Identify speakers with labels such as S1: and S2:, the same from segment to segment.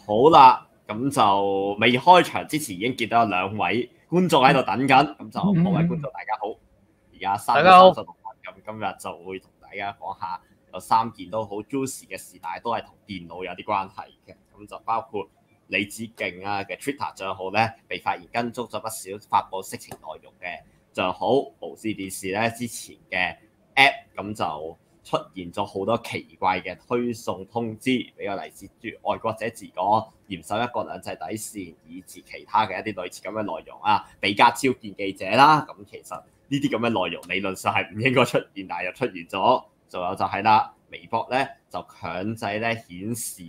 S1: 好啦，咁就未開場之前已經見到有兩位觀眾喺度等緊，咁就各位觀眾大家好，而家3:36，咁今日就會同大家講下有3件都好 juicy 嘅事，但係都係同電腦有啲關係嘅，咁就包括李梓敬嘅 Twitter 帳號咧被發現跟蹤咗不少發布色情內容嘅帳號，無線電視咧之前嘅 app 咁就出現咗好多奇怪嘅推送通知，比較嚟自愛國者治港、嚴守一國兩制底線，以至其他嘅一啲類似咁嘅內容啊，比較招見記者啦。咁其實呢啲咁嘅內容理論上係唔應該出現，但係又出現咗。仲有就係啦，微博咧就強制咧顯示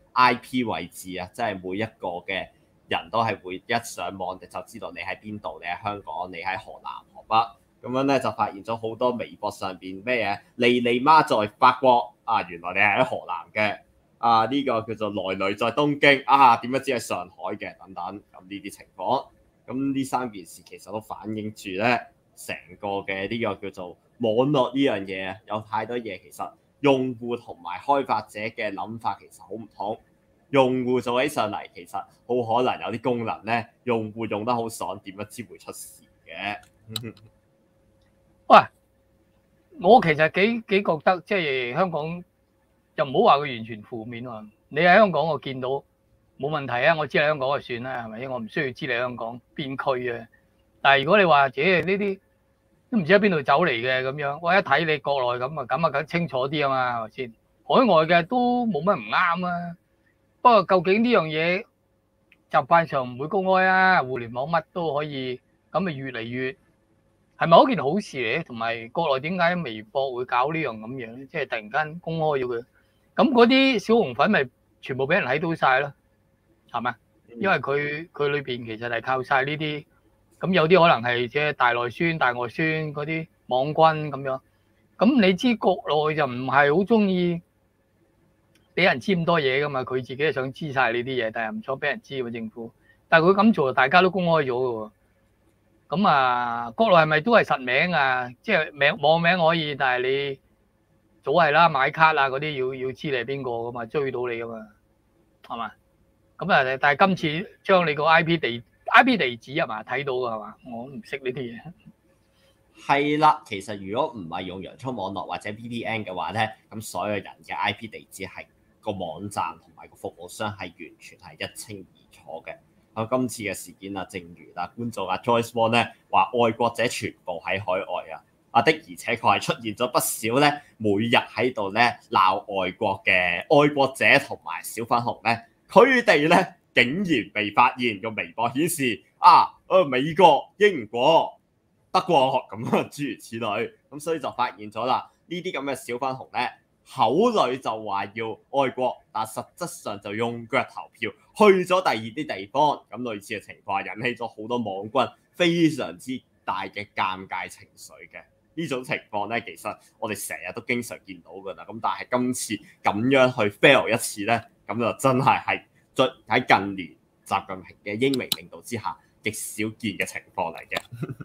S1: IP 位置即係每一個嘅人都係會一上網就知道你喺邊度，你喺香港，你喺河南河北。咁樣咧就發現咗好多微博上邊咩嘢，莉莉媽在法國原來你係喺河南嘅呢個叫做來來在東京點樣知係上海嘅等等，咁呢啲情況，咁呢3件事其實都反映住咧成個嘅呢個叫做網絡呢樣嘢有太多嘢，其實用戶同埋開發者嘅諗法其實好唔同，用戶做起上嚟其實好可能有啲功能咧，用戶用得好爽，點樣知會出事嘅？
S2: 喂，我其實幾覺得，即係香港又唔好話佢完全負面喎。你喺香港我見到冇問題啊，我知你香港就算啦，係咪？我唔需要知你香港邊區啊。但係如果你話呢啲都唔知喺邊度走嚟嘅咁樣，我一睇你國內咁梗清楚啲啊嘛，係咪先？海外嘅都冇乜唔啱啊。不過究竟呢樣嘢習慣上唔會公開啊，互聯網乜都可以，咁咪越嚟越。係咪一件好事嚟？同埋國內點解微博會搞呢樣咁樣咧？即係突然間公開咗佢，咁嗰啲小紅粉咪全部俾人睇到晒咯，係咪？因為佢裏邊其實係靠晒呢啲，咁有啲可能係即係大內宣、大外宣嗰啲網軍咁樣。咁你知國內就唔係好中意俾人知咁多嘢噶嘛？佢自己係想知晒呢啲嘢，但係唔想俾人知喎政府。但係佢咁做，大家都公開咗嘅喎。咁國內係咪都係實名啊？即係網名可以，但係你早係啦，買卡嗰啲要知你係邊個噶嘛，追到你噶嘛，係嘛？咁但係今次將你個 IP 地址係嘛睇到㗎係嘛？我唔識呢啲嘢。
S1: 係啦，其實如果唔係用洋葱網絡或者 VPN 嘅話咧，咁所有人嘅 IP 地址係個網站同埋個服務商係完全係一清二楚嘅。今次嘅事件正如觀眾Joyce Wong 咧話，愛國者全部喺海外的而且確係出現咗不少咧，每日喺度咧鬧外國嘅愛國者同埋小粉紅咧，佢哋咧竟然被發現個微博顯示美國、英國、德國咁諸如此類，咁所以就發現咗啦，呢啲咁嘅小粉紅咧，口裏就話要愛國，但實質上就用腳投票去咗第二啲地方，咁類似嘅情況引起咗好多網軍非常之大嘅尷尬情緒嘅。呢種情況咧，其實我哋成日都經常見到㗎啦。咁但係今次咁樣去 fail 一次咧，咁就真係喺近年習近平嘅英明領導之下極少見嘅情況嚟嘅。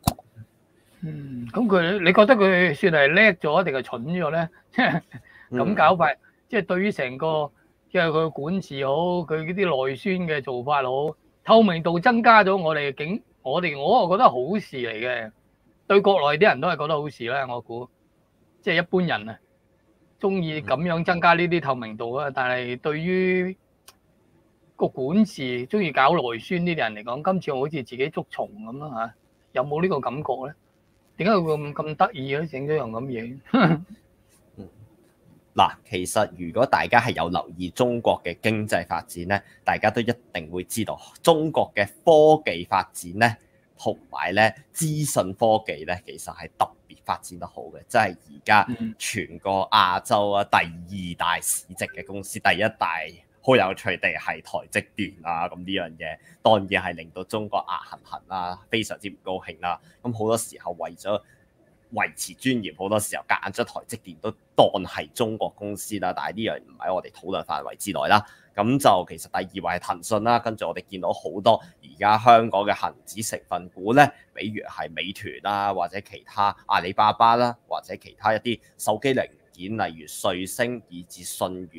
S2: 咁你覺得佢算係叻咗定係蠢咗咧？咁搞法，即係對於成個即係佢管治好，佢嗰啲內宣嘅做法好，透明度增加咗，我覺得好事嚟嘅。對國內啲人都係覺得好事啦，我估。即係一般人中意咁樣增加呢啲透明度啊。但係對於個管治中意搞內宣呢啲人嚟講，今次好似自己捉蟲咁啦嚇，有冇呢個感覺咧？點解會咁得意咧？整咗樣咁嘢？
S1: 其實如果大家係有留意中國嘅經濟發展咧，大家都一定會知道中國嘅科技發展咧，同埋咧資訊科技咧，其實係特別發展得好嘅，即係而家全個亞洲第2大市值嘅公司，第1大好有趣地係台積電咁呢樣嘢當然係令到中國牙痕痕非常之唔高興啦。咁好多時候為咗維持尊嚴，好多時候夾硬將台積電都當係中國公司啦，但係呢樣唔喺我哋討論範圍之內啦。咁就其實第2位係騰訊啦，跟住我哋見到好多而家香港嘅恒指成分股咧，比如係美團或者其他阿里巴巴啦，或者其他一啲手機零件，例如瑞聲以至舜宇咧，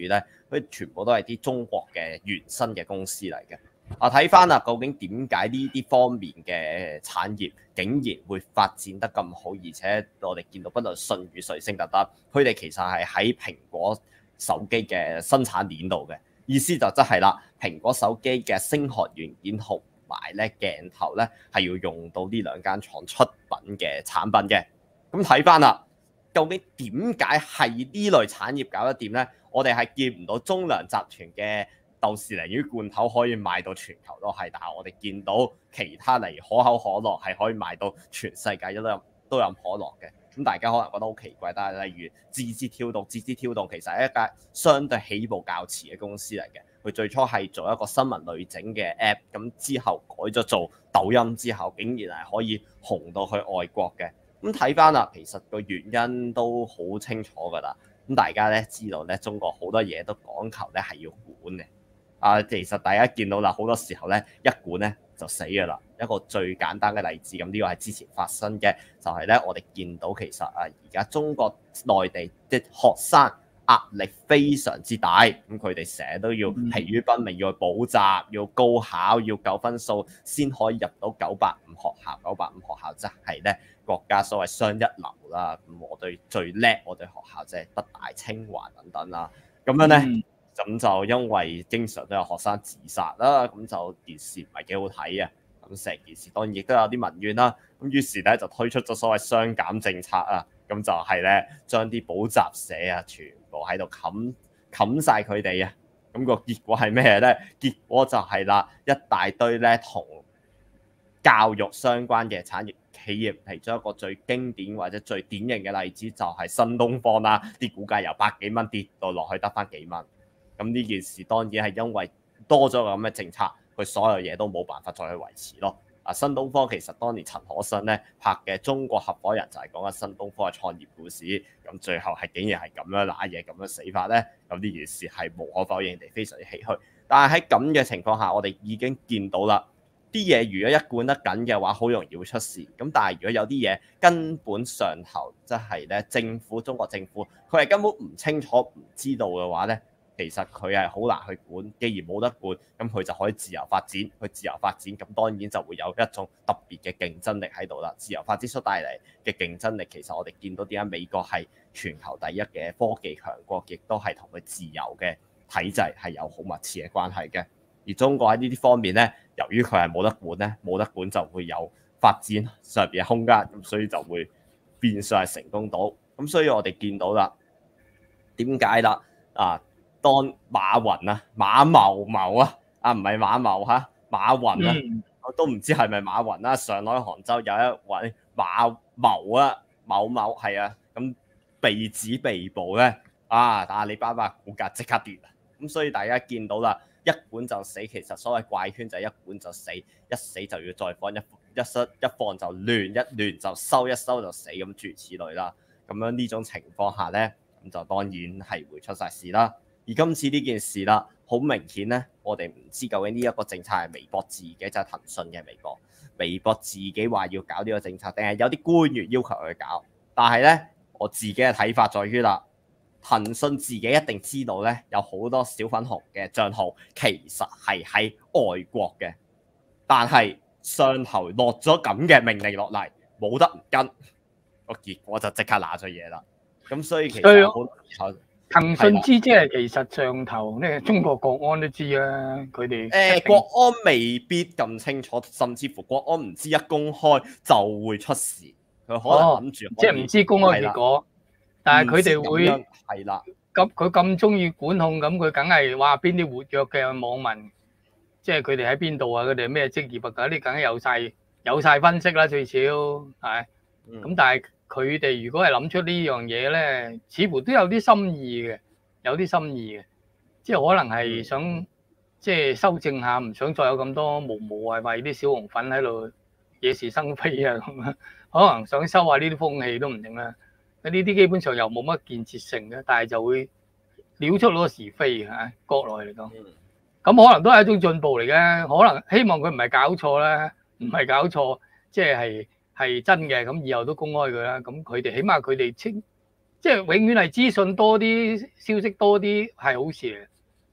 S1: 佢全部都係啲中國嘅原生嘅公司嚟嘅。睇翻啦，究竟點解呢啲方面嘅產業竟然會發展得咁好，而且我哋見到不論舜宇、瑞聲等等，佢哋其實係喺蘋果手機嘅生產鏈度嘅。意思就即係啦，蘋果手機嘅聲學元件同埋咧鏡頭咧係要用到呢兩間廠出品嘅產品嘅。咁睇翻啦，究竟點解係呢類產業搞得掂咧？我哋係見唔到中糧集團嘅豆豉鯪魚罐頭可以賣到全球都係，但係我哋見到其他例如可口可樂係可以賣到全世界都有可樂嘅。咁大家可能覺得好奇怪，但係例如字節跳動其實係一間相對起步較遲嘅公司嚟嘅。佢最初係做一個新聞類整嘅 app， 咁之後改咗做抖音之後，竟然係可以紅到去外國嘅。咁睇翻啦，其實個原因都好清楚㗎啦。咁大家咧知道咧，中國好多嘢都講求咧係要管嘅。其實大家見到啦，好多時候咧一管咧就死㗎啦。一個最簡單嘅例子，咁呢個係之前發生嘅，就係咧我哋見到其實而家中國內地嘅學生壓力非常之大，咁佢哋成日都要疲於奔命，要去補習，要高考，要夠分數先可以入到985學校。985學校即係咧國家所謂雙一流啦。咁我哋最叻，我哋學校即係北大、清華等等啦。咁樣咧，咁就因為經常都有學生自殺啦，咁就件事唔係幾好睇啊。咁成件事當然亦都有啲民怨啦。咁於是咧就推出咗所謂雙減政策啊。咁就係咧將啲補習社啊全部喺度冚晒佢哋啊。咁個結果係咩咧？結果就係啦，一大堆咧同教育相關嘅產業企業，其中一個最經典或者最典型嘅例子就係新東方啦。啲股價由百幾蚊跌到落去得返幾蚊。咁呢件事當然係因為多咗個咁嘅政策，佢所有嘢都冇辦法再去維持咯。新東方其實當年陳可辛咧拍嘅《中國合夥人》就係講緊新東方嘅創業故事。咁最後係竟然係咁樣揦嘢咁樣死法咧，咁呢件事係無可否認地非常之唏噓。但係喺咁嘅情況下，我哋已經見到啦，啲嘢如果一管得緊嘅話，好容易會出事。咁但係如果有啲嘢根本上頭即係咧中國政府佢係根本唔清楚唔知道嘅話咧，其實佢係好難去管。既然冇得管，咁佢就可以自由發展。佢自由發展，咁當然就會有一種特別嘅競爭力喺度啦。自由發展所帶嚟嘅競爭力，其實我哋見到點解美國係全球第一嘅科技強國，亦都係同佢自由嘅體制係有好密切嘅關係嘅。而中國喺呢啲方面咧，由於佢係冇得管咧，冇得管就會有發展上邊嘅空間，咁所以就會變相係成功到。咁所以我哋見到啦，點解啦？當馬雲啊、馬某啊，唔係馬茂嚇，馬雲啊，我都唔知係咪馬雲啦。上海、杭州有一位馬某啊，某係啊，咁被指被捕咧，阿里巴巴股價即刻跌啊！咁所以大家見到啦，一管就死。其實所謂怪圈就係一管就死，一死就要再放，一放就亂，一亂就收，一收就死，咁諸如此類啦。咁樣呢種情況下咧，咁就當然係會出晒事啦。而今次呢件事啦，好明顯咧，我哋唔知究竟呢一個政策係微博自己，就係騰訊嘅微博自己話要搞呢個政策，定係有啲官員要求佢搞？但係咧，我自己嘅睇法在於啦，騰訊自己一定知道咧，有好多小粉紅嘅帳號其實係喺外國嘅，但係上頭落咗咁嘅命令落嚟，冇得唔跟，個結果就即刻拿咗嘢啦。咁所以其實好
S2: 騰訊知即係其實上頭咧，中國國安都知啦，佢哋
S1: 國安未必咁清楚，甚至乎國安唔知一公開就會出事，佢可能諗住
S2: 即係唔知公開結果，但係佢哋會
S1: 係啦。
S2: 咁佢咁中意管控，咁佢梗係話邊啲活躍嘅網民，即係佢哋喺邊度啊？佢哋咩職業啊？嗰啲梗係有晒分析啦，最少係。咁但係佢哋如果係諗出呢樣嘢咧，似乎都有啲心意嘅，即係可能係想即係修正下，唔想再有咁多無謂啲小紅粉喺度惹是生非啊咁樣，可能想收下呢啲風氣都唔定啦。呢啲基本上又冇乜建設性嘅，但係就會撩出嗰個是非嚇，國內嚟講，咁可能都係一種進步嚟嘅。可能希望佢唔係搞錯啦，唔係搞錯，即係真嘅，咁以後都公開佢啦。咁佢哋起碼佢哋即係永遠係資訊多啲、消息多啲係好事嚟。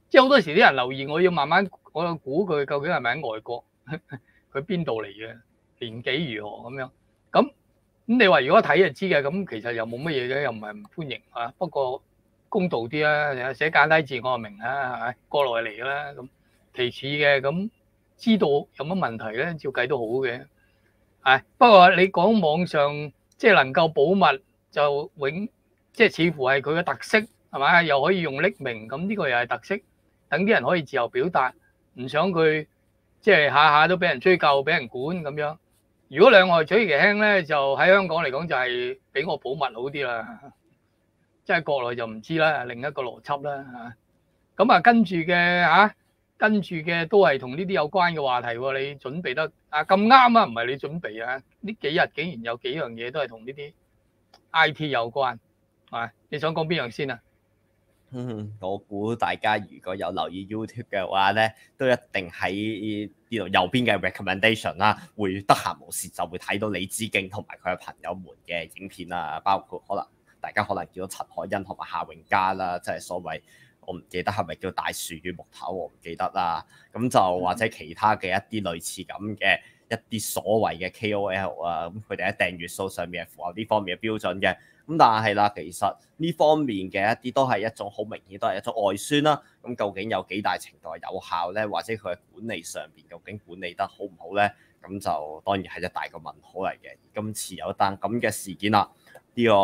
S2: 即係好多時啲人留言，我要慢慢我要估佢究竟係咪喺外國，佢邊度嚟嘅，年紀如何咁樣。咁你話如果睇就知嘅，咁其實又冇乜嘢嘅，又唔係唔歡迎啊。不過公道啲啦，寫簡體字我就明啦，係咪？國內嚟㗎啦，咁其次嘅咁知道有乜問題咧，照計都好嘅。係不過你講網上即係能夠保密就即係似乎係佢嘅特色係咪？又可以用匿名，咁呢個又係特色，等啲人可以自由表達，唔想佢即係下下都俾人追究、俾人管咁樣。如果兩害取其輕咧，就喺香港嚟講就係俾我保密好啲啦。即係國內就唔知啦，另一個邏輯啦嚇。咁啊跟住嘅都係同呢啲有關嘅話題喎。你準備得咁啱啊？唔係你準備啊？呢幾日竟然有幾樣嘢都係同呢啲 IT 有關，係你想講邊樣先啊？
S1: 我估大家如果有留意 YouTube 嘅話咧，都一定喺呢度右邊嘅 recommendation 啦，會得閒無事就會睇到李梓敬同埋佢嘅朋友們嘅影片啦，包括大家可能見到陳凱欣同埋夏永嘉啦，即係所謂我唔記得係咪叫大樹與木頭，我唔記得啦。咁就或者其他嘅一啲類似咁嘅一啲所謂嘅 KOL 啊，咁佢哋喺訂閱數上面係符合呢方面嘅標準嘅。咁但係啦，其實呢方面嘅一啲都係一種好明顯都係一種外宣啦。咁究竟有幾大程度係有效咧？或者佢嘅管理上邊究竟管理得好唔好咧？咁就當然係一大個問號嚟嘅。今次有一單咁嘅事件啦，呢個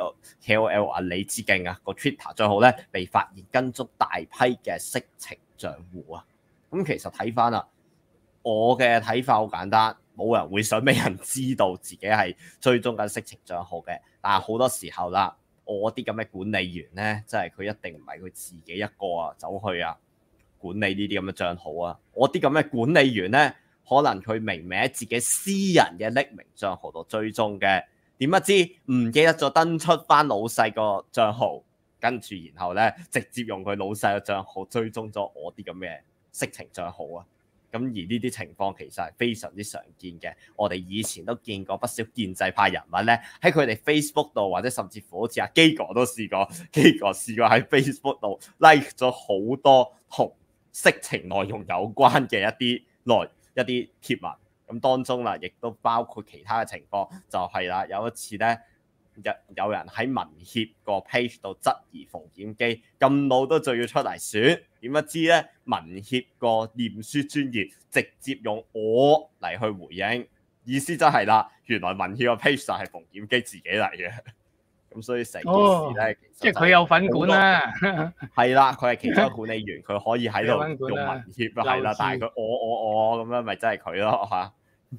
S1: KOL 啊李梓敬啊個 Twitter 帳號咧被發現跟蹤大批嘅色情賬戶啊。咁其實睇翻啦，我嘅睇法好簡單，冇人會想俾人知道自己係追蹤緊色情帳號嘅。但係好多時候啦，我啲咁嘅管理員咧，即係佢一定唔係佢自己一個走去管理呢啲咁嘅帳號啊。我啲咁嘅管理員咧，可能佢明明喺自己私人嘅匿名帳號度追蹤嘅，點不知唔記得咗登出翻老細個帳號，跟住然後咧直接用佢老細嘅帳號追蹤咗我啲咁嘅色情帳號啊。咁而呢啲情況其實係非常之常見嘅，我哋以前都見過不少建制派人物咧喺佢哋 Facebook 度，或者甚至乎好似阿基哥都試過，基哥試過喺 Facebook 度 like 咗好多同色情內容有關嘅一啲貼文，咁當中啦，亦都包括其他嘅情況，就係啦，有一次咧。有人喺民協個 page 度質疑馮檢基咁老都仲要出嚟選，點不知咧民協個臉書專頁直接用我嚟去回應，意思真係啦，原來民協個 page 就係馮檢基自己嚟嘅，咁所以成件事咧，
S2: 即係佢有份管啦，
S1: 係啦，佢係其中一個管理員，佢可以喺度用民協係啦，但係佢我咁樣咪真係佢咯嚇。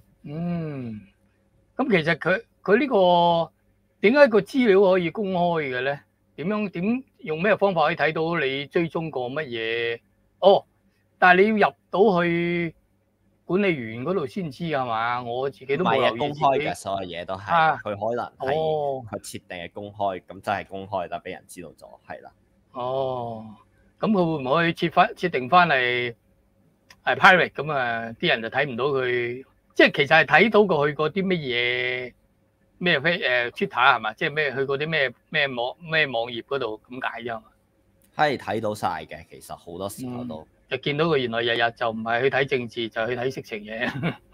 S2: 咁其實佢呢個。點解個資料可以公開嘅咧？點用咩方法可以睇到你追蹤過乜嘢？但係你要入到去管理員嗰度先知係嘛？我自己都冇留意。
S1: 公開嘅所有嘢都係，佢可能係佢設定嘅公開，咁真係公開得俾人知道咗，係啦。
S2: 咁佢會唔會設定翻嚟係 private 咁啊？啲人就睇唔到佢，即係其實係睇到佢去過啲乜嘢？咩Twitter 係嘛？即係咩去嗰啲咩網頁嗰度咁解啫嘛？
S1: 係睇到晒嘅，其實好多時候都
S2: 就見到佢原來日日就唔係去睇政治，就去睇色情嘢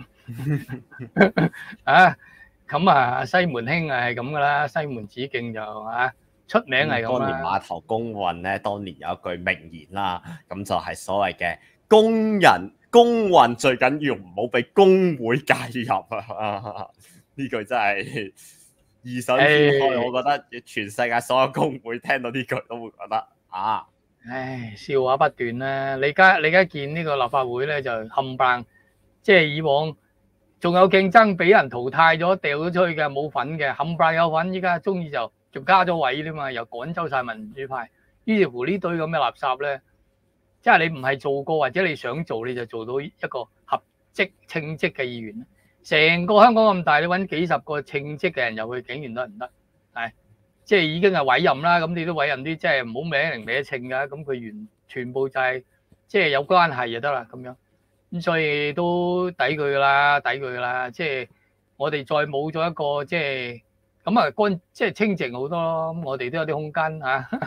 S2: 咁啊，西門兄係咁噶啦，西門子敬就出名係咁啦。
S1: 當年碼頭工運咧，當年有一句名言啦，咁就係所謂嘅工運最緊要唔好俾工會介入啊！呢句真係異想天開，我覺得全世界所有工會聽到呢句都會覺得
S2: 笑話不斷啦！你而家見呢個立法會咧就冚唪唥，即係以往仲有競爭，俾人淘汰咗，掉咗出去嘅冇份嘅，冚唪唥有份，依家中意就仲加咗位啫嘛，又趕走晒民主派，於是乎呢堆咁嘅垃圾咧，即係你唔係做過或者你想做，你就做到一個合職稱職嘅議員。成個香港咁大，你揾幾十個稱職嘅人入去，竟然都唔得，即係已經係委任啦。咁你都委任啲即係唔好名名名稱㗎，咁佢全部就係即係有關係就得啦咁樣。咁所以都抵佢㗎啦，即係我哋再冇咗一個即係咁啊，即係清靜好多咯。咁我哋都有啲空間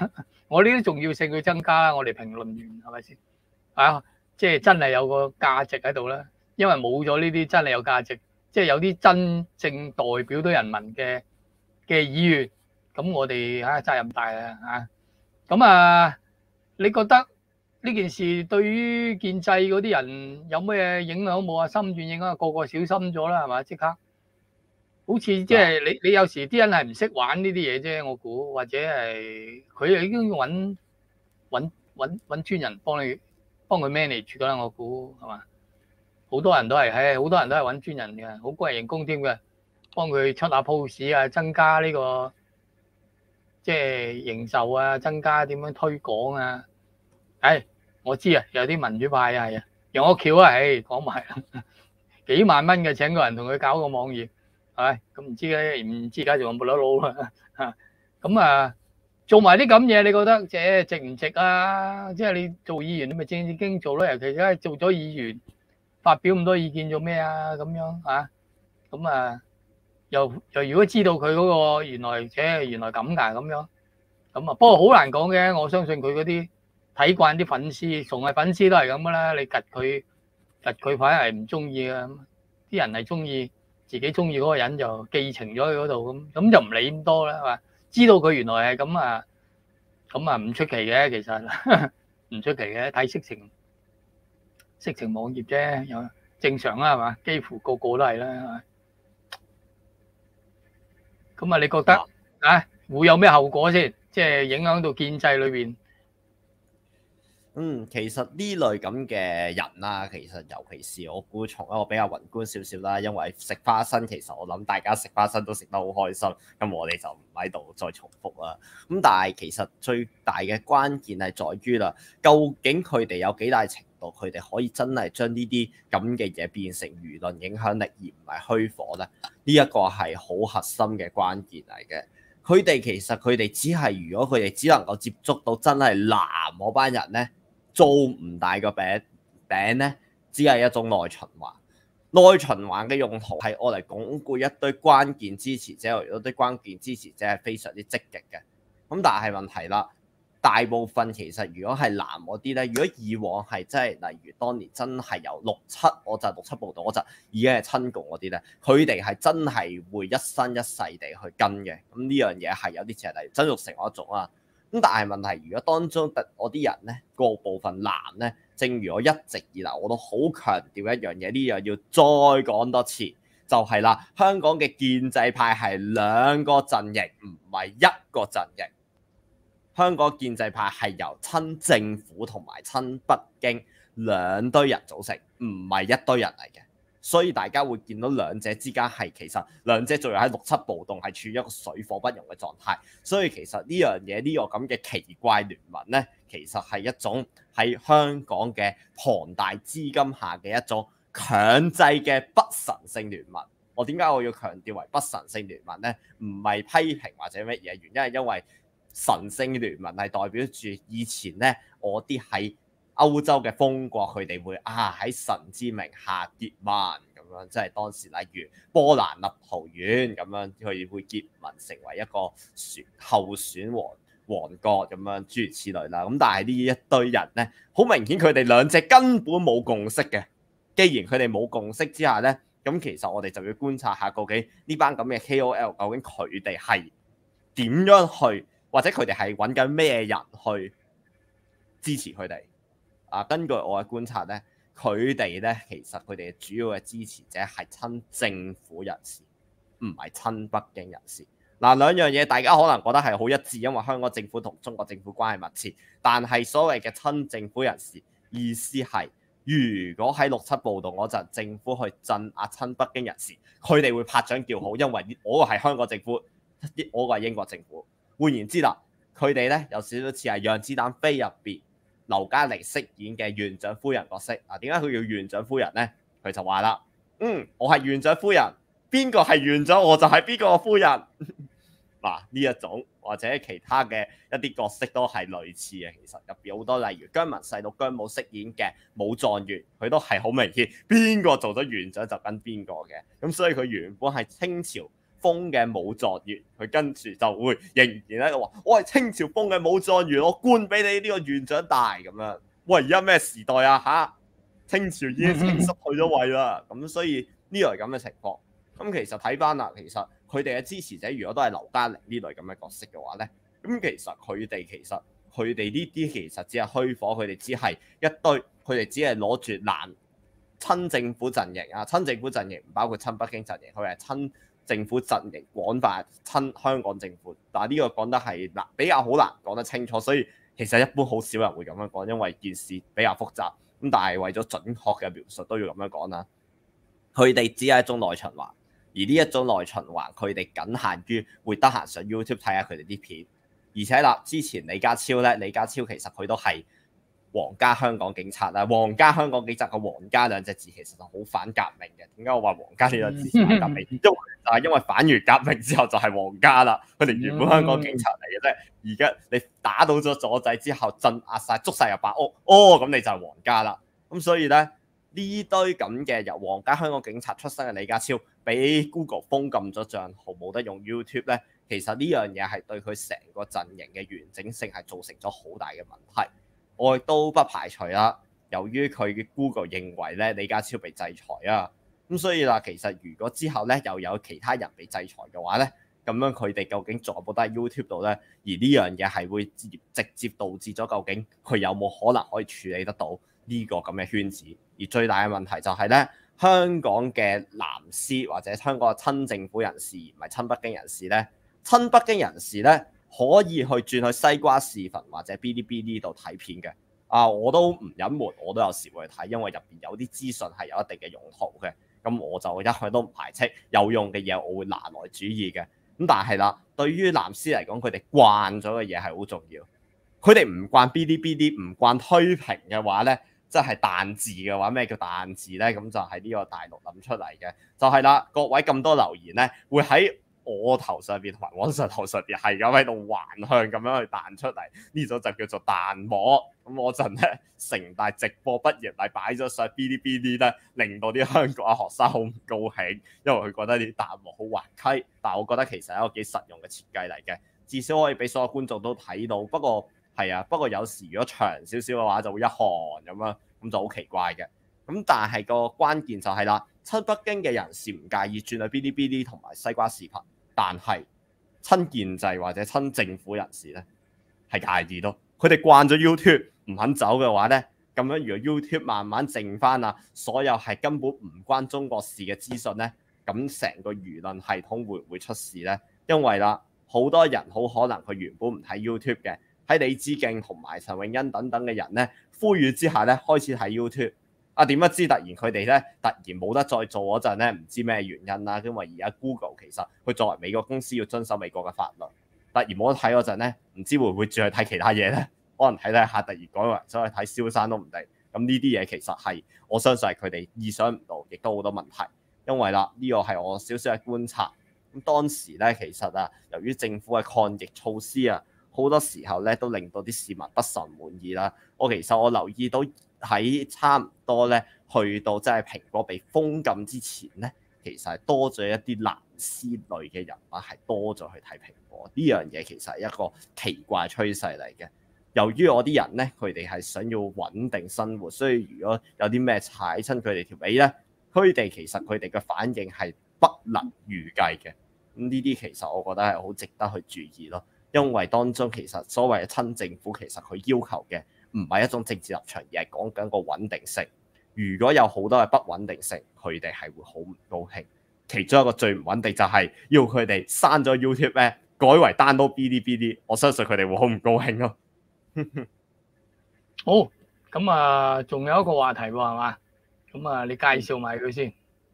S2: 我呢啲重要性去增加啦，我哋評論員係咪先？啊，即係真係有個價值喺度啦。因為冇咗呢啲真係有價值，即係有啲真正代表到人民嘅議員，咁我哋責任大啦嚇。咁你覺得呢件事對於建制嗰啲人有咩影響冇啊？深遠影響，個個小心咗啦，係嘛？即刻好似即係你有時啲人係唔識玩呢啲嘢啫，我估或者係佢已經揾專人幫佢 manage 噶啦，我估係嘛？好多人都係，好多人都係揾專人嘅，好貴人工添嘅，幫佢出下 post 啊，增加呢個即係營售啊，增加點樣推廣啊。我知啊，有啲民主派係楊岳橋啊，講埋幾萬蚊嘅請個人同佢搞個網頁，咁唔知咧，唔知而家仲有冇得撈啦嚇。咁做埋啲咁嘢，你覺得值唔值啊？即係你做議員，你咪正正經做咯，尤其而家做咗議員。發表咁多意見做咩啊？咁樣嚇，咁又如果知道佢嗰個原來咁㗎咁樣，咁不過好難講嘅。我相信佢嗰啲睇慣啲粉絲，從係粉絲都係咁噶啦。你趌佢反而係唔中意啊，啲人係中意自己中意嗰個人就寄情咗去嗰度咁就唔理咁多啦，係嘛？知道佢原來係咁唔出奇嘅，其實唔出奇嘅，睇色情網頁啫，有正常啦，係嘛？幾乎個個都係啦。咁你覺得會有咩後果先？即係影響到建制裏邊。
S1: 其實呢類咁嘅人啦，其實尤其是我估從一個比較宏觀少少啦，因為食花生其實我諗大家食花生都食得好開心，咁我哋就唔喺度再重複啦。咁但係其實最大嘅關鍵係在於啦，究竟佢哋有幾大程度佢哋可以真係將呢啲咁嘅嘢變成輿論影響力，而唔係虛火咧？呢一個係好核心嘅關鍵嚟嘅。佢哋只係如果佢哋只能夠接觸到真係藍嗰班人咧，做唔大個餅咧，只係一種內循環。內循環嘅用途係愛嚟鞏固一堆關鍵支持者，如果啲關鍵支持者係非常之積極嘅。咁但係問題啦，大部分其實如果係藍嗰啲咧，如果以往係真係例如當年真係有67，我就67暴動嗰陣已經係親共嗰啲咧，佢哋係真係會一生一世地去跟嘅。咁呢樣嘢係有啲似係例如曾鈺成嗰種啊。咁但係問題，如果當中我啲人咧個部分藍咧，正如我一直以嚟我都好強調一樣嘢，呢樣要再講多次，就係啦，香港嘅建制派係兩個陣營，唔係一個陣營。香港建制派係由親政府同埋親北京兩堆人組成，唔係一堆人嚟嘅。所以大家會見到兩者之間係其實兩者仲要喺67暴動係處於一個水火不容嘅狀態。所以其實呢樣嘢呢個咁嘅奇怪聯盟呢，其實係一種喺香港嘅龐大資金下嘅一種強制嘅不神聖聯盟。我點解我要強調為不神聖聯盟呢？唔係批評或者乜嘢原因，係因為神聖聯盟係代表住以前呢，我啲喺歐洲嘅封國，佢哋會喺神之名下結盟咁樣，即係當時例如波蘭立陶宛咁樣，佢會結盟成為一個候選王國咁樣，諸如此類啦。咁但係呢一堆人呢，好明顯佢哋兩隻根本冇共識嘅。既然佢哋冇共識之下呢，咁其實我哋就要觀察下究竟呢班咁嘅 KOL 究竟佢哋係點樣去，或者佢哋係揾緊咩人去支持佢哋。根據我嘅觀察咧，佢哋咧其實佢哋主要嘅支持者係親政府人士，唔係親北京人士。兩樣嘢大家可能覺得係好一致，因為香港政府同中國政府關係密切。但係所謂嘅親政府人士，意思係如果喺67暴動嗰陣，政府去鎮壓親北京人士，佢哋會拍掌叫好，因為我個係香港政府，我個係英國政府。換言之啦，佢哋咧有少少似係《讓子彈飛》入邊劉嘉玲飾演嘅院長夫人角色。點解佢叫院長夫人呢？佢就話啦，我係院長夫人，邊個係院長我就係邊個夫人。呢一種或者其他嘅一啲角色都係類似嘅。其實入邊好多，例如姜文細佬姜武飾演嘅武狀元，佢都係好明顯邊個做咗院長就跟邊個嘅。咁所以佢原本係清朝封嘅武狀元，佢跟住就會仍然喺度話：我係清朝封嘅武狀元，我官俾你呢個縣長大咁樣。喂，而家咩時代啊嚇？清朝已經失去咗位啦，咁所以呢類咁嘅情況。咁其實睇翻啦，其實佢哋嘅支持者如果都係劉嘉玲呢類咁嘅角色嘅話咧，咁其實佢哋呢啲其實只係虛火，佢哋只係一堆，佢哋只係攞住親政府陣營啊，親政府陣營唔包括親北京陣營，佢係親政府陣營廣泛親香港政府。但係呢個講得係比較好難講得清楚，所以其實一般好少人會咁樣講，因為件事比較複雜。咁但係為咗準確嘅描述都要咁樣講啦。佢哋只係一種內循環，而呢一種內循環，佢哋僅限於會得閒上 YouTube 睇下佢哋啲片。而且啦，之前李家超其實佢都係皇家香港警察啦。皇家香港警察個皇家兩隻字其實就好反革命嘅。點解我話皇家呢個字反革命？因為反完革命之後就係皇家啦。佢哋原本香港警察嚟嘅啫，而家你打倒咗左仔之後，鎮壓晒，捉晒入白屋，咁你就係皇家啦。咁所以咧，呢堆咁嘅由皇家香港警察出身嘅李家超，俾 Google 封禁咗帳號，冇得用 YouTube 咧。其實呢樣嘢係對佢成個陣營嘅完整性係造成咗好大嘅問題。我亦都不排除啦，由於佢嘅 Google 認為咧李家超被制裁啊，咁所以啦，其實如果之後咧又有其他人被制裁嘅話咧，咁樣佢哋究竟仲有冇得喺 YouTube 度咧？而呢樣嘢係會直接導致咗究竟佢有冇可能可以處理得到呢個咁嘅圈子？而最大嘅問題就係咧，香港嘅藍絲或者香港嘅親政府人士唔係親北京人士咧。親北京人士咧可以去轉去西瓜視頻或者 Bilibili 度睇片嘅，我都唔隱瞞，我都有時會去睇，因為入邊有啲資訊係有一定嘅用途嘅，咁我就一向都唔排斥有用嘅嘢，我會拿來主義嘅。咁但係啦，對於藍絲嚟講，佢哋慣咗嘅嘢係好重要，佢哋唔慣 Bilibili 唔慣推評嘅話咧，即係彈字嘅話，咩叫彈字咧？咁就係呢個大陸諗出嚟嘅，就係啦，各位咁多留言咧，會喺我頭上邊同埋網上頭上邊係咁喺度橫向咁樣去彈出嚟，呢種就叫做彈幕。咁我陣咧成大直播畢業禮擺咗上 Bilibili 咧，令到啲香港學生好唔高興，因為佢覺得啲彈幕好滑稽。但係我覺得其實係一個幾實用嘅設計嚟嘅，至少可以俾所有觀眾都睇到。不過有時如果長少少嘅話，就會一行咁樣，咁就好奇怪嘅。咁但係個關鍵就係啦，親北京嘅人士唔介意轉去 Bilibili 同埋西瓜視頻。但係親建制或者親政府人士咧係介意咯，佢哋慣咗 YouTube 唔肯走嘅話咧，咁樣如果 YouTube 慢慢剩翻啊，所有係根本唔關中國事嘅資訊咧，咁成個輿論系統會唔會出事咧？因為啦，好多人好可能佢原本唔睇 YouTube 嘅，喺李梓敬同埋陳永欣等等嘅人咧呼籲之下咧開始睇 YouTube。點不知突然佢哋咧突然冇得再做嗰陣咧，唔知咩原因啦。因為而家 Google 其實佢作為美國公司要遵守美國嘅法律，突然冇得睇嗰陣咧，唔知會唔會轉去睇其他嘢咧？可能睇下突然改為走去睇蕭山都唔定。咁呢啲嘢其實係我相信係佢哋意想唔到，亦都好多問題。因為啦，呢個係我少少嘅觀察。咁當時咧其實由於政府嘅抗疫措施好多時候咧都令到啲市民不甚滿意啦。其實我留意到。喺差唔多咧，去到即係蘋果被封禁之前咧，其實係多咗一啲藍絲類嘅人物係多咗去睇蘋果。呢樣嘢其實係一個奇怪趨勢嚟嘅。由於我啲人咧，佢哋係想要穩定生活，所以如果有啲咩踩親佢哋條尾咧，佢哋其實佢哋嘅反應係不能預計嘅。咁呢啲其實我覺得係好值得去注意咯，因為當中其實所謂嘅親政府其實佢要求嘅唔係一種政治立場，而係講緊個穩定性。如果有好多嘅不穩定性，佢哋係會好唔高興。其中一個最唔穩定就係要佢哋刪咗 YouTube 咧，改為 download Bilibili，我相信佢哋會好唔高興咯。
S2: 好，咁仲有一個話題喎，係嘛？咁你介紹埋佢先。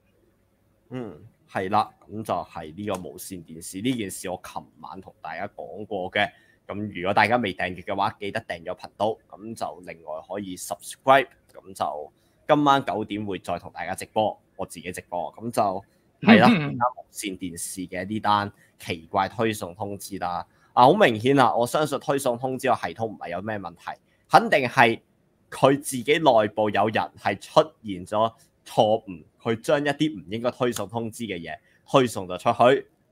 S1: 係啦，咁就係呢個無線電視呢件事，我琴晚同大家講過嘅。咁如果大家未訂閱嘅話，記得訂咗頻道，咁就另外可以 subscribe。咁就今晚9點會再同大家直播，我自己直播。咁就係啦，而家無線電視嘅呢單奇怪推送通知啦。好明顯啦，我相信推送通知個系統唔係有咩問題，肯定係佢自己內部有人係出現咗錯誤，佢將一啲唔應該推送通知嘅嘢推送咗出去。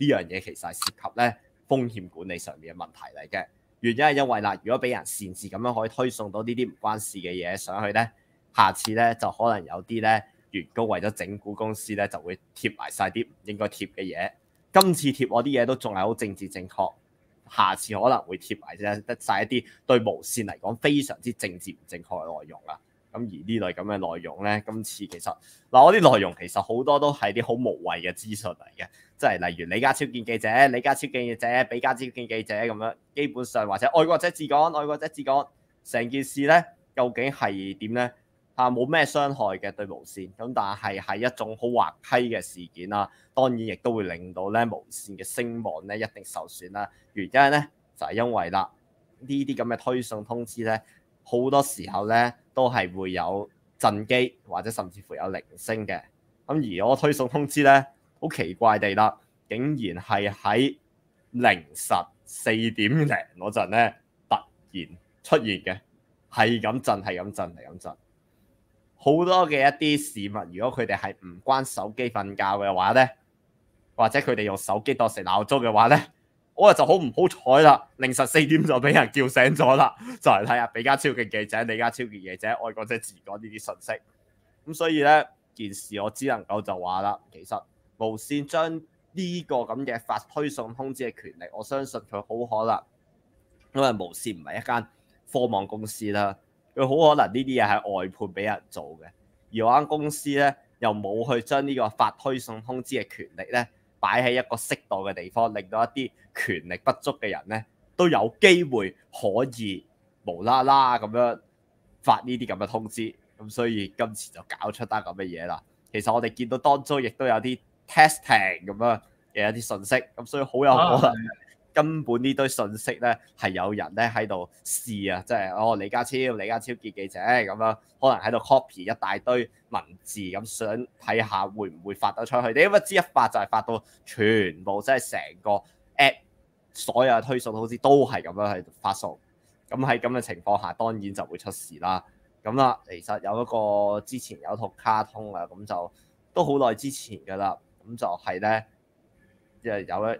S1: 呢樣嘢其實係涉及咧風險管理上面嘅問題嚟嘅。原因係因為啦，如果俾人擅自咁樣可以推送到呢啲唔關事嘅嘢上去咧，下次咧就可能有啲咧員工為咗整蠱公司咧，就會貼埋晒啲唔應該貼嘅嘢。今次貼我啲嘢都仲係好政治正確，下次可能會貼埋得晒一啲對無線嚟講非常之政治唔正確嘅內容啦。咁而呢類咁嘅內容咧，今次其實我啲內容其實好多都係啲好無謂嘅資訊嚟嘅，即係例如李家超見記者、李家超見記者、比家超見記者咁樣，基本上或者愛國者治港、愛國者治港，成件事咧究竟係點咧？冇咩傷害嘅對無線，咁但係一種好滑稽嘅事件啦。當然亦都會令到咧無線嘅聲望咧一定受損啦。原因咧就係因為啦，呢啲咁嘅推送通知咧，好多時候咧都係會有震機或者甚至乎有鈴聲嘅。咁而我推送通知咧，好奇怪地啦，竟然係喺凌晨4點零嗰陣咧突然出現嘅，係咁震，係咁震，係咁震。好多嘅一啲市民，如果佢哋係唔關手機瞓覺嘅話咧，或者佢哋用手機當成鬧鐘嘅話咧，我就好唔好彩啦！凌晨4點就俾人叫醒咗啦，就嚟睇下比家超嘅記者、李家超嘅記者、愛國者治港呢啲信息。咁所以咧，件事我只能夠就話啦，其實無線將呢個咁嘅發推送通知嘅權力，我相信佢好可能，因為無線唔係一間科網公司啦。佢好可能呢啲嘢係外判俾人做嘅，而我間公司咧又冇去將呢個發推送通知嘅權力咧擺喺一個適當嘅地方，令到一啲權力不足嘅人咧都有機會可以無啦啦咁樣發呢啲咁嘅通知。咁所以今次就搞出單咁嘅嘢啦。其實我哋見到當中亦都有啲 testing 咁樣嘅一啲信息，咁所以好有可能。根本呢堆信息咧係有人咧喺度試啊，即係李家超見記者咁樣，可能喺度 copy 一大堆文字咁，想睇下會唔會發得出去。你因為知一發就係發到全部，即係成個 app 所有嘅推送好似都係咁樣喺度發送。咁喺咁嘅情況下，當然就會出事啦。咁啦，其實有一個之前有一套卡通啊，咁就都好耐之前㗎啦。咁就係咧，即係有一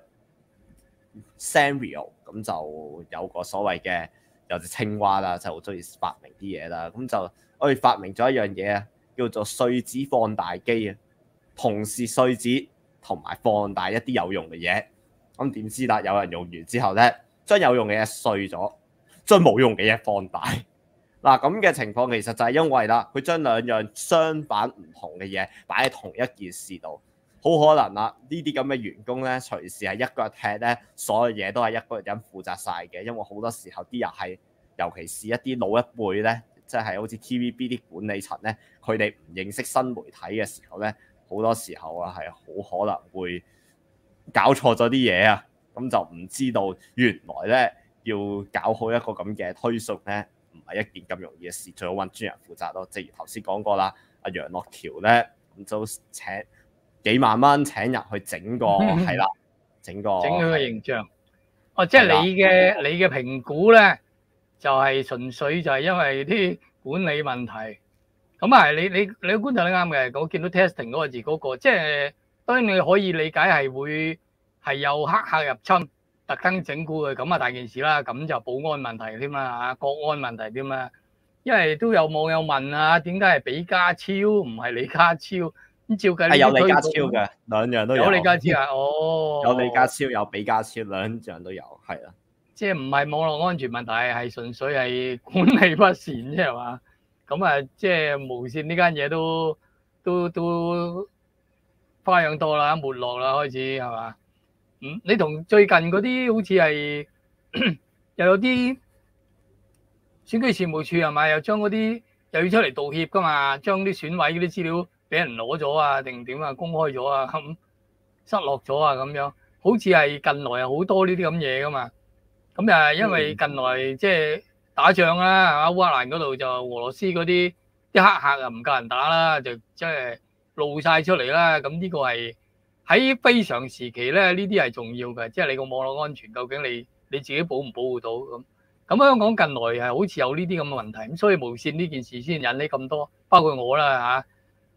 S1: Sanrio 咁就有個所謂嘅有隻青蛙啦，就好中意發明啲嘢啦。咁就我哋發明咗一樣嘢啊，叫做碎紙放大機啊，同時碎紙同埋放大一啲有用嘅嘢。咁點知啦？有人用完之後咧，將有用嘅嘢碎咗，將冇用嘅嘢放大。嗱，咁嘅情況其實就係因為啦，佢將兩樣相反唔同嘅嘢擺喺同一件事度。好可能啦，呢啲咁嘅員工咧，隨時係一腳踢咧，所有嘢都係一個人負責晒嘅。因為好多時候啲人係，尤其是一啲老一輩咧，即係好似 TVB 啲管理層咧，佢哋唔認識新媒體嘅時候咧，好多時候啊係好可能會搞錯咗啲嘢啊，咁就唔知道原來咧要搞好一個咁嘅推送咧，唔係一件咁容易嘅事，最好揾專人負責咯。正如頭先講過啦，阿楊樂橋咧咁就請幾萬蚊請人去整個係啦，整佢個形象。
S2: 即係你嘅評估咧，就係純粹就係因為啲管理問題。咁啊，你嘅觀察得啱嘅。我見到 testing 嗰個字嗰個，即係當然你可以理解係會係有黑客入侵，特登整蠱佢咁啊大件事啦。咁就保安問題添啦嚇，國安問題添啦。因為都有網友問啊，點解係比家超唔係李家超？咁照計係
S1: 有李家超嘅，兩樣都有。
S2: 有李家超啊，哦，
S1: 有李家超，有比家超，兩樣都有，係啦。
S2: 即係唔係網絡安全問題，係純粹係管理不善啫，係嘛？咁啊，即係無線呢間嘢都花樣多啦，沒落啦，開始係嘛？你同最近嗰啲好似係又有啲選舉事務處係咪又將嗰啲又要出嚟道歉㗎嘛？將啲選委嗰啲資料俾人攞咗啊，定點啊，公開咗啊，咁失落咗啊，咁樣好似係近來係好多呢啲咁嘢㗎嘛。咁啊，因為近來即係打仗啦，係嘛？烏克蘭嗰度就俄羅斯嗰啲黑客啊唔夠人打啦，就即係露晒出嚟啦。咁呢個係喺非常時期咧，呢啲係重要嘅，即係你個網絡安全究竟你自己保唔保護到咁。咁香港近來係好似有呢啲咁嘅問題，咁所以無線呢件事先引起咁多，包括我啦嚇，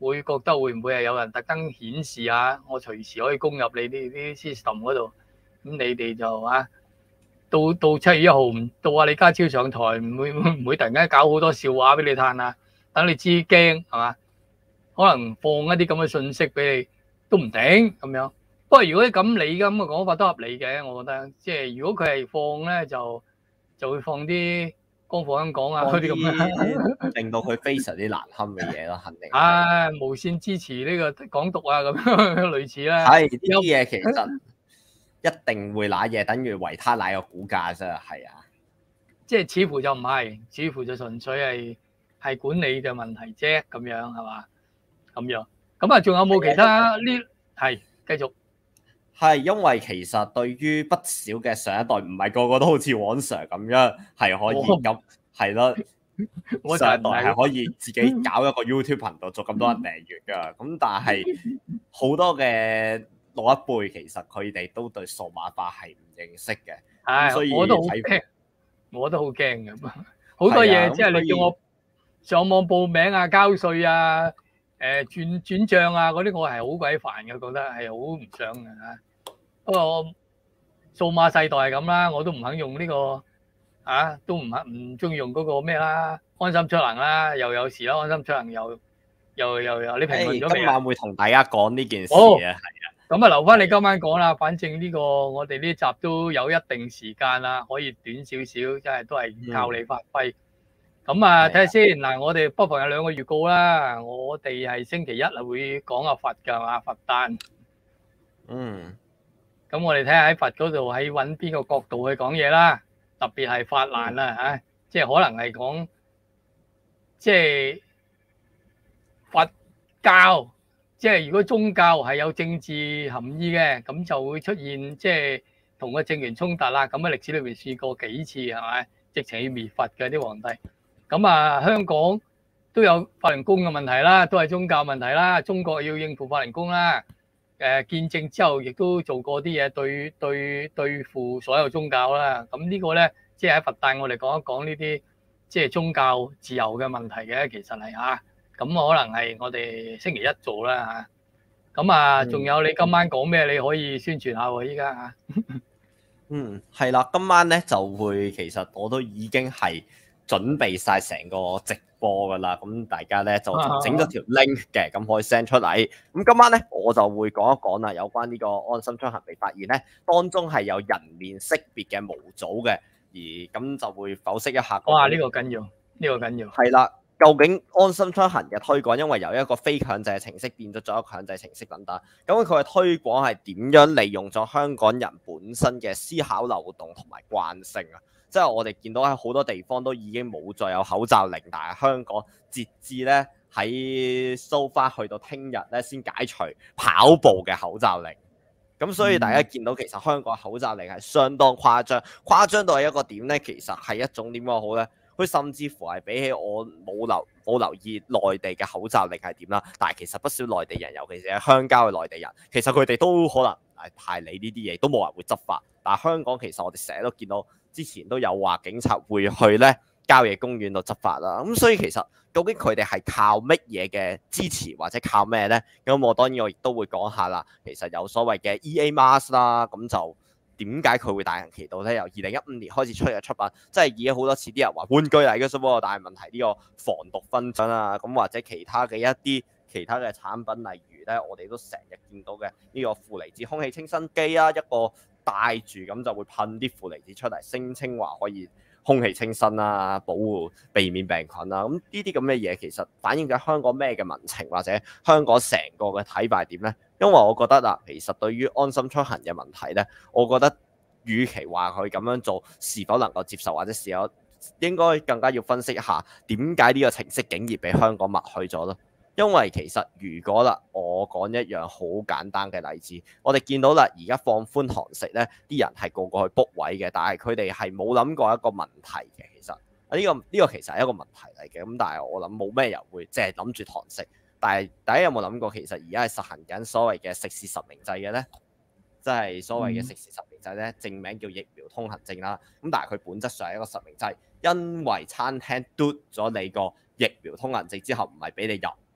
S2: 會覺得會唔會係有人特登顯示下，我隨時可以攻入你哋啲 system 嗰度，咁你哋就到7月1號唔到啊，李家超上台唔會突然間搞好多笑話俾你嘆啊，等你知驚係嘛？可能放一啲咁嘅信息俾你都唔定咁樣。不過如果咁你咁嘅講法都合理嘅，我覺得即係如果佢係放咧，就會放啲光復香港啊嗰啲咁嘅，
S1: 令到佢非常之難堪嘅嘢咯，肯定係。
S2: 無線支持呢個港獨啊咁樣類似啦。
S1: 係呢啲嘢其實一定會揦嘢，等於維他奶個股價啫，係啊。
S2: 即係似乎就唔係，似乎就純粹係管理嘅問題啫，咁樣係嘛？咁樣咁啊，仲有冇其他呢？係繼續。
S1: 係因為其實對於不少嘅上一代，唔係個個都好似黃 Sir 咁樣係可以咁係咯。上一代係可以自己搞一個 YouTube 頻道做咁多人訂閱㗎，咁但係好多嘅老一輩其實佢哋都對數碼化係唔認識嘅，所以
S2: 我都好驚，我都好驚嘅。好多嘢即係你叫我上網報名啊、交稅啊、轉帳啊嗰啲，我係好鬼煩嘅，覺得係好唔想嘅嚇。不過數碼世代係咁啦，我都唔肯用呢個。都唔中意用嗰個咩啦，安心出行啦，又有時啦，安心出行又你評論咗未？
S1: 今晚會同大家講呢件事嘅，係啊。
S2: 咁留翻你今晚講啦，反正呢個我哋呢集都有一定時間啦，可以短少少，真係都係靠你發揮。咁睇下先嗱，我哋不妨有2個預告啦，我哋係星期一會講下佛㗎嘛，佛誕。咁我哋睇下喺佛嗰度喺揾邊個角度去講嘢啦。特別係法蘭啦即係可能係講即係佛教，即係如果宗教係有政治含義嘅，咁就會出現即係同個政權衝突啦。咁喺歷史裏面試過幾次係咪？直情要滅佛嘅啲皇帝。咁香港都有法輪功嘅問題啦，都係宗教問題啦。中國要應付法輪功啦。見證之後，亦都做過啲嘢對付所有宗教啦。咁呢個咧，即係喺佛誕我哋講一講呢啲即係宗教自由嘅問題嘅，其實係咁可能係我哋星期一做啦咁仲有你今晚講咩？你可以宣傳下喎，依家
S1: 係啦，今晚咧就會其實我都已經係準備晒成個直播噶啦，咁大家咧就整咗條 link 嘅，咁可以 send 出嚟。咁今晚咧我就會講一講啦，有關呢個安心出行被發現咧，當中係有人面識別嘅模組嘅，而咁就會剖析一下。
S2: 哇！呢個緊要，呢個緊要。
S1: 係啦，究竟安心出行嘅推廣，因為由一個非強制程式變咗一個強制程式等等，咁佢嘅推廣係點樣利用咗香港人本身嘅思考漏洞同埋慣性啊？即係我哋見到喺好多地方都已經冇再有口罩令，但係香港截至咧喺收翻去到聽日咧先解除跑步嘅口罩令。咁所以大家見到其實香港口罩令係相當誇張，誇張到係一個點咧，其實係一種點講好咧？佢甚至乎係比起我冇留意內地嘅口罩令係點啦，但係其實不少內地人，尤其是喺鄉郊嘅內地人，其實佢哋都可能係太理呢啲嘢，都冇人會執法。但係香港其實我哋成日都見到，之前都有話警察會去咧郊野公園度執法啦。咁所以其實究竟佢哋係靠乜嘢嘅支持，或者靠咩咧？咁我當然我亦都會講下啦。其實有所謂嘅 EA Mask 啦，咁就點解佢會大行其道咧？由2015年開始出品，即係已經好多次啲人話玩具嚟嘅啫喎，但係問題呢個防毒分針啊，咁或者其他嘅一啲其他嘅產品，例如咧我哋都成日見到嘅呢個負離子空氣清新機啊，一個戴住咁就會噴啲負離子出嚟，聲稱話可以空氣清新啦，保護避免病菌啦。咁呢啲咁嘅嘢其實反映緊香港咩嘅民情，或者香港成個嘅睇法點咧？因為我覺得啦，其實對於安心出行嘅問題咧，我覺得與其話佢咁樣做是否能夠接受，或者是否應該更加要分析一下點解呢個程式竟然俾香港默許咗咯？因為其實如果啦，我講一樣好簡單嘅例子，我哋見到啦，而家放寬堂食咧，啲人係個個去 book 位嘅，但係佢哋係冇諗過一個問題嘅。其實呢個其實係一個問題嚟嘅，咁但係我諗冇咩人會即係諗住堂食。但係大家有冇諗過，其實而家係實行緊所謂嘅食肆實名制嘅咧？即係所謂嘅食肆實名制咧，正名叫疫苗通行證啦。咁但係佢本質上係一個實名制，因為餐廳嘟咗你個疫苗通行證之後，唔係俾你入。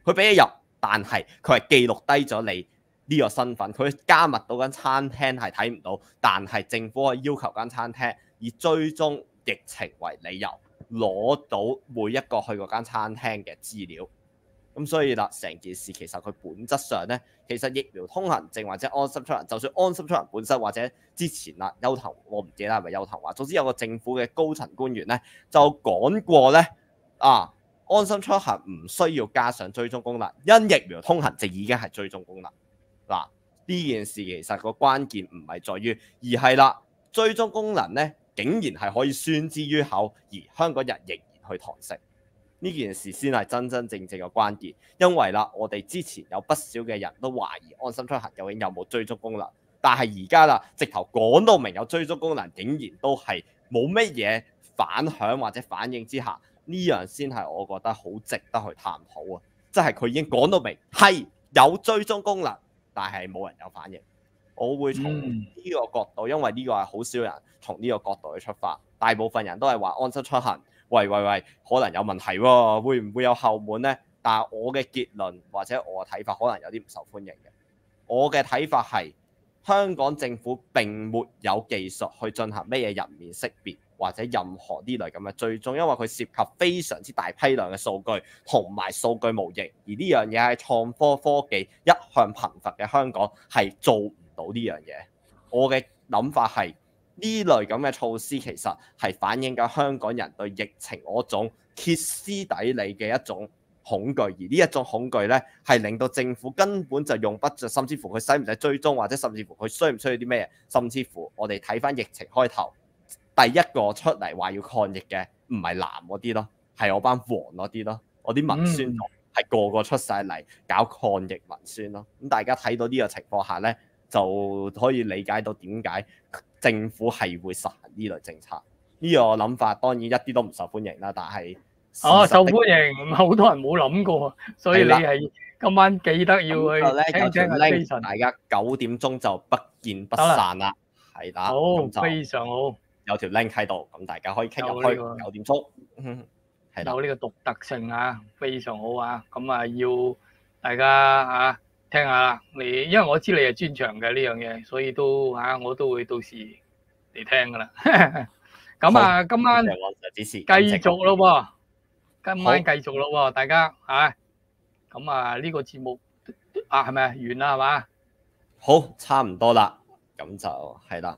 S1: 佢俾你入，但係佢係記錄低咗你呢個身份，佢加密到間餐廳係睇唔到，但係政府可以要求間餐廳以追蹤疫情為理由，攞到每一個去嗰間餐廳嘅資料。咁所以啦，成件事其實佢本質上咧，其實疫苗通行證或者安心出行，就算安心出行本身或者之前啦，邱騰我唔記得係咪邱騰華，總之有個政府嘅高層官員咧就講過咧，安心出行唔需要加上追蹤功能，因疫苗通行證已經係追蹤功能。嗱，呢件事其實個關鍵唔係在於，而係啦，追蹤功能咧竟然係可以宣之於口，而香港人仍然去堂食。呢件事先係真真正正嘅關鍵，因為啦，我哋之前有不少嘅人都懷疑安心出行究竟有冇追蹤功能，但係而家啦，直頭講到明有追蹤功能，竟然都係冇乜嘢反響或者反應之下，呢樣先係我覺得好值得去探討啊！即係佢已經講到明係有追蹤功能，但係冇人有反應。我會從呢個角度，因為呢個係好少人從呢個角度去出發，大部分人都係話安心出行。喂，可能有問題喎，會唔會有後門呢？但係我嘅結論或者我嘅睇法可能有啲唔受歡迎嘅。我嘅睇法係香港政府並沒有技術去進行咩嘢人面識別或者任何呢類咁嘅追蹤，因為佢涉及非常之大批量嘅數據同埋數據模型，而呢樣嘢喺創科科技一向貧乏嘅香港係做唔到呢樣嘢。我嘅諗法係，呢類咁嘅措施其實係反映緊香港人對疫情嗰種歇斯底里嘅一種恐懼，而呢一種恐懼呢，係令到政府根本就用不着，甚至乎佢使唔使追蹤，或者甚至乎佢需唔需要啲咩，甚至乎我哋睇翻疫情開頭，第一個出嚟話要抗疫嘅唔係藍嗰啲咯，係我班黃嗰啲咯，我啲文宣係個個出晒嚟搞抗疫文宣咯。咁大家睇到呢個情況下呢，就可以理解到點解政府係會實行呢類政策。呢個諗法當然一啲都唔受歡迎啦，但係
S2: 受歡迎，好多人冇諗過，所以你係今晚記得要去聽聽阿 Jason。
S1: 大家9點鐘就不見不散啦，係啦，
S2: 好，非常好，
S1: 有條 link 喺度，咁大家可以傾入去9點鐘，係啦，
S2: 有呢個獨特性啊，非常好啊，咁啊要大家聽下啦，你因為我知你係專長嘅呢樣嘢，所以都我都會到時嚟聽噶啦。咁啊，今晚繼續咯喎，今晚繼續咯喎，大家咁啊呢個節目係咪完啦係嘛？
S1: 好，差唔多啦，咁就係啦，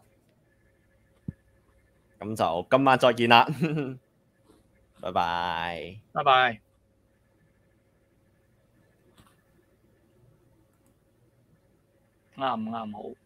S1: 咁就今晚再見啦，拜拜，
S2: 拜拜。啱唔啱好？